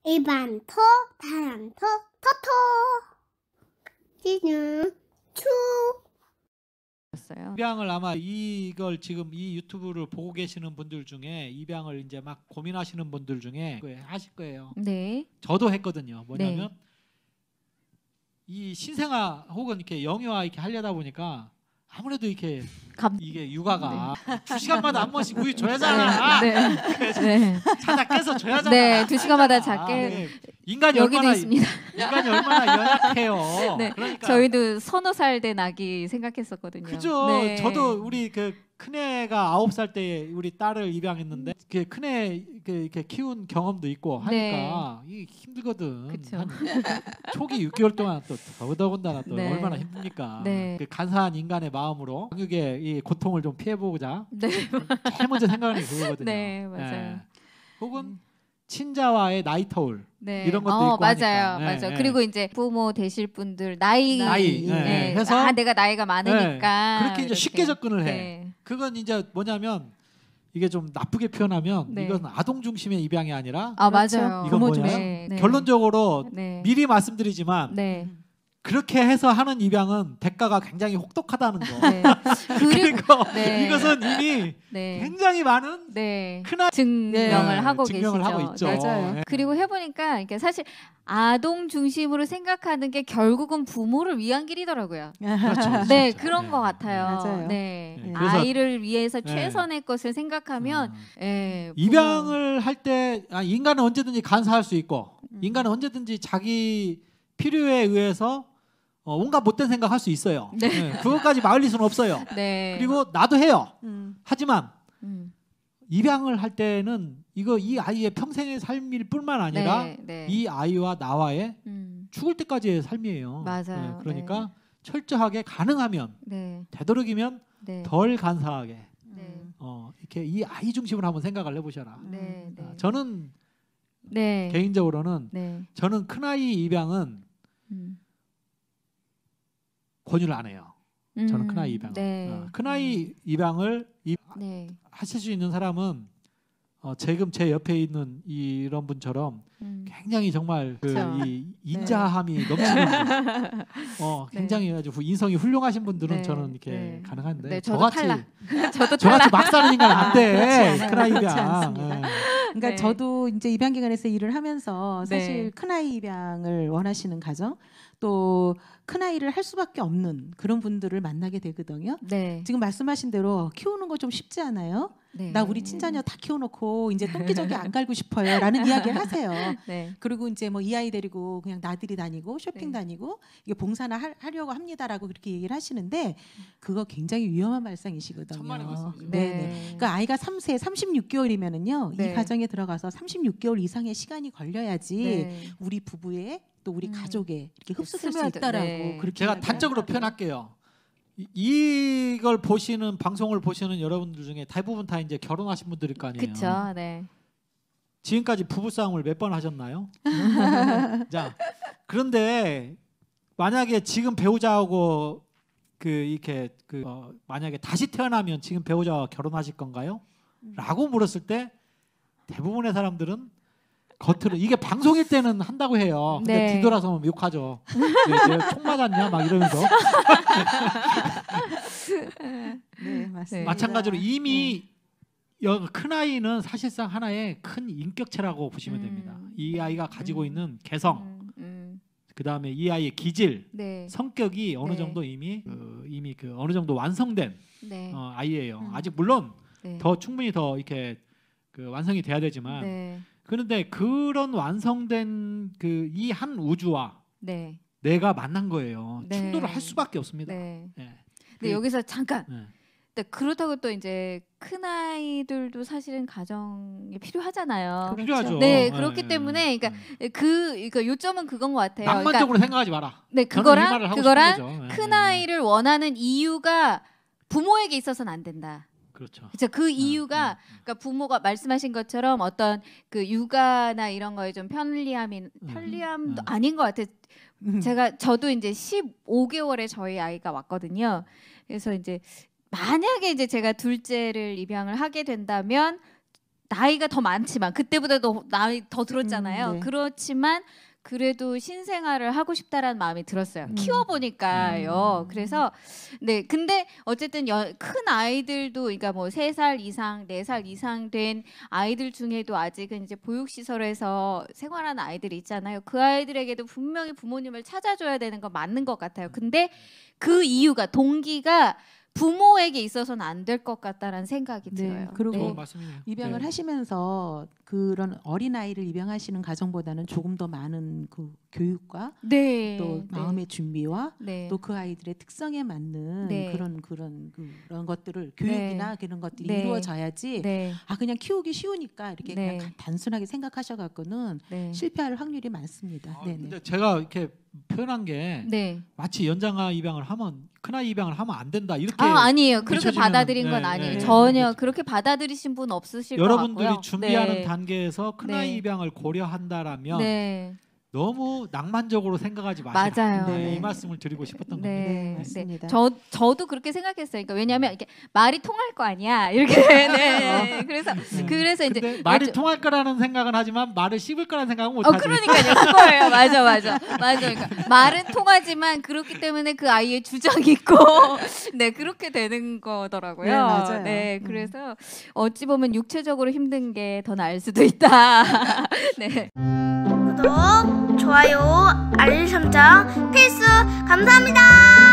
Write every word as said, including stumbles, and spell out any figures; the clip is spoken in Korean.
일반토, 다람토, 토토. 지금 추. 입양을 아마 이걸 지금 이 유튜브를 보고 계시는 분들 중에 입양을 이제 막 고민하시는 분들 중에 하실 거예요. 네. 저도 했거든요. 뭐냐면 네. 이 신생아 혹은 이렇게 영유아 이렇게 하려다 보니까 아무래도 이렇게 감... 이게 육아가 네. 두 시간마다 한 번씩 우유 줘야잖아. 네. 네. 자다 깨서 줘야잖아. 네, 두 시간마다 작게. 네. 인간이 여기도 얼마나 있습니다. 인간이 얼마나 연약해요. 네. 그러니까 저희도 서너 살 된 아기 생각했었거든요. 그죠. 네. 저도 우리 그 큰애가 아홉 살 때 우리 딸을 입양했는데 그 큰애 그 이렇게 키운 경험도 있고 하니까 네. 이게 힘들거든. 한 초기 육 개월 동안 또 더더군다나 또 네. 얼마나 힘듭니까. 네. 그 간사한 인간의 마음으로 양육의 이 고통을 좀 피해보자. 네. 제일 먼저 생각하는 게 그거거든요. 네, 맞아요. 네. 혹은 친자와의 나이 터울 네. 이런 것도 어, 있고 맞아요, 하니까. 맞아요. 네, 그리고 네. 이제 부모 되실 분들 나이, 나이, 네. 네. 해서 아 내가 나이가 많으니까 네. 그렇게 이제 쉽게 접근을 해. 네. 그건 이제 뭐냐면 이게 좀 나쁘게 표현하면 네. 이건 아동 중심의 입양이 아니라 아 그렇죠? 맞아요. 이건 뭐냐? 네. 네. 결론적으로 네. 미리 말씀드리지만. 네. 그렇게 해서 하는 입양은 대가가 굉장히 혹독하다는 거. 네. 그리고 네. 이것은 이미 네. 굉장히 많은 네. 큰 증명을 네. 하고 증명을 계시죠. 하고 있죠. 맞아요. 네. 그리고 해보니까 이게 사실 아동 중심으로 생각하는 게 결국은 부모를 위한 길이더라고요. 그렇죠. 네, 그렇죠. 그런 네. 것 같아요. 맞아요. 네. 네. 아이를 위해서 네. 최선의 것을 생각하면 음. 네, 입양을 할 때 아, 인간은 언제든지 간사할 수 있고 음. 인간은 언제든지 자기 필요에 의해서 어, 온갖 못된 생각할 수 있어요. 네. 네. 그것까지 막을 수는 없어요. 네. 그리고 나도 해요. 음. 하지만 음. 입양을 할 때는 이거 이 아이의 평생의 삶일 뿐만 아니라 네, 네. 이 아이와 나와의 음. 죽을 때까지의 삶이에요. 맞아요. 네, 그러니까 네. 철저하게 가능하면 네. 되도록이면 네. 덜 간사하게 네. 어, 이렇게 이 아이 중심으로 한번 생각을 해보셔라. 네, 네. 어, 저는 네. 개인적으로는 네. 저는 큰아이 입양은 음. 권유를 안 해요. 음. 저는 큰아이 입양. 네. 어, 큰아이 입양을 입, 네. 하실 수 있는 사람은 어, 지금 제 옆에 있는 이런 분처럼 음. 굉장히 정말 그 그렇죠. 이 인자함이 네. 넘치는 분, 어, 굉장히 아주 네. 인성이 훌륭하신 분들은 네. 저는 이렇게 네. 가능한데 네, 저도 저같이 탈락. 저도 저같이 막 사는 인간 안 돼. 그렇지 큰아이 그렇지 입양. 않습니다. 네. 그러니까 네. 저도 이제 입양기관에서 일을 하면서 사실 네. 큰아이 입양을 원하시는 가정 또 큰아이를 할 수밖에 없는 그런 분들을 만나게 되거든요. 네. 지금 말씀하신 대로 키우는 거 좀 쉽지 않아요? 네. 나 우리 친자녀 다 키워놓고 이제 똥기저귀 안 갈고 싶어요 라는 이야기를 하세요. 네. 그리고 이제 뭐 이 아이 데리고 그냥 나들이 다니고 쇼핑 네. 다니고 이게 봉사나 하, 하려고 합니다라고 그렇게 얘기를 하시는데 그거 굉장히 위험한 발상이시거든요. 천만의 말씀이죠. 네. 네. 네. 그러니까 아이가 삼 세 삼십육 개월이면은요 네. 이 가정에 들어가서 삼십육 개월 이상의 시간이 걸려야지 네. 우리 부부의 또 우리 음. 가족에 이렇게 흡수될 수 스며들- 있다라고 네. 그렇게 제가 이야기를 단적으로 하더라고요. 표현할게요. 이, 이걸 보시는 방송을 보시는 여러분들 중에 대부분 다 이제 결혼하신 분들일 거 아니에요. 그렇죠. 네. 지금까지 부부 싸움을 몇 번 하셨나요? 자, 그런데 만약에 지금 배우자하고 그 이렇게 그 어, 만약에 다시 태어나면 지금 배우자와 결혼하실 건가요? 라고 물었을 때 대부분의 사람들은 겉으로 이게 방송일 때는 한다고 해요. 근데 네. 뒤돌아서면 욕하죠. 네, 내가 총 맞았냐 막 이러면서. 네 맞습니다. 마찬가지로 이미 여- 큰 아이는 사실상 하나의 큰 인격체라고 보시면 음. 됩니다. 이 아이가 가지고 음. 있는 개성, 음, 음. 그 다음에 이 아이의 기질, 네. 성격이 어느 네. 정도 이미 그, 이미 그 어느 정도 완성된 네. 어, 아이예요. 음. 아직 물론 네. 더 충분히 더 이렇게 그 완성이 돼야 되지만 네. 그런데 그런 완성된 그 이 한 우주와 네. 내가 만난 거예요. 네. 충돌을 할 수밖에 없습니다. 네. 예. 근데 그- 여기서 잠깐. 네. 근데 그렇다고 또 이제 큰 아이들도 사실은 가정이 필요하잖아요. 필요하죠. 네, 예, 그렇기 예, 때문에 예. 그러니까 그 그러니까 요점은 그건 것 같아요. 낭만적으로 생각하지 마라. 그러니까 네, 저는 이 그거랑 말을 하고 그거랑 싶은 거죠. 예, 큰 예. 아이를 원하는 이유가 부모에게 있어서는 안 된다. 그렇죠. 그렇죠. 그 음, 이유가 그러니까 부모가 말씀하신 것처럼 어떤 그 육아나 이런 거에 좀 편리함이 편리함도 음. 아닌 것 같아요. 음. 제가 저도 이제 십오 개월에 저희 아이가 왔거든요. 그래서 이제 만약에 이제 제가 둘째를 입양을 하게 된다면 나이가 더 많지만 그때보다도 나이 더 들었잖아요. 음, 네. 그렇지만 그래도 신생아를 하고 싶다라는 마음이 들었어요. 음. 키워보니까요. 음. 그래서 네, 근데 어쨌든 여, 큰 아이들도, 그러니까 뭐 세 살 이상, 네 살 이상 된 아이들 중에도 아직은 이제 보육시설에서 생활하는 아이들이 있잖아요. 그 아이들에게도 분명히 부모님을 찾아줘야 되는 건 맞는 것 같아요. 근데 그 이유가 동기가 부모에게 있어서는 안 될 것 같다라는 생각이 네, 들어요. 그리고 좋은 말씀이네요. 입양을 네. 하시면서 그런 어린 아이를 입양하시는 가정보다는 조금 더 많은 그 교육과 네, 또 네. 마음의 준비와 네. 또 그 아이들의 특성에 맞는 네. 그런 그런 그런 것들을 교육이나 그런 것들이 네. 이루어져야지 네, 아 그냥 키우기 쉬우니까 이렇게 네. 그냥 단순하게 생각하셔갖고는 네. 실패할 확률이 많습니다. 아, 네네. 근데 제가 이렇게 표현한 게 네. 마치 연장아 입양을 하면 큰아이 입양을 하면 안 된다 이렇게 아 아니에요. 그렇게 비춰지면은- 받아들인 건 네, 아니에요. 네, 전혀 네. 그렇게 받아들이신 분 없으실 것 여러분들이 같고요. 준비하는 네. 단계에서 큰아이 네. 입양을 고려한다라면 네, 너무 낭만적으로 생각하지 마시라. 맞아요. 네, 네. 이 말씀을 드리고 싶었던 겁니다. 네, 네, 맞습니다. 저 저도 그렇게 생각했어요. 그러니까 왜냐하면 이렇게 말이 통할 거 아니야. 이렇게 네. 그래서 네. 그래서 이제 근데 말이 어쩌- 통할 거라는 생각은 하지만 말을 씹을 거라는 생각은 못 어 하지. 그러니까요. 그거예요. 맞아, 맞아, 맞아. 그러니까 말은 통하지만 그렇기 때문에 그 아이의 주장이 있고, 네 그렇게 되는 거더라고요. 네, 맞아요. 네, 음. 그래서 어찌 보면 육체적으로 힘든 게 더 나을 수도 있다. 네. 구독, 좋아요, 알림 설정 필수 감사합니다.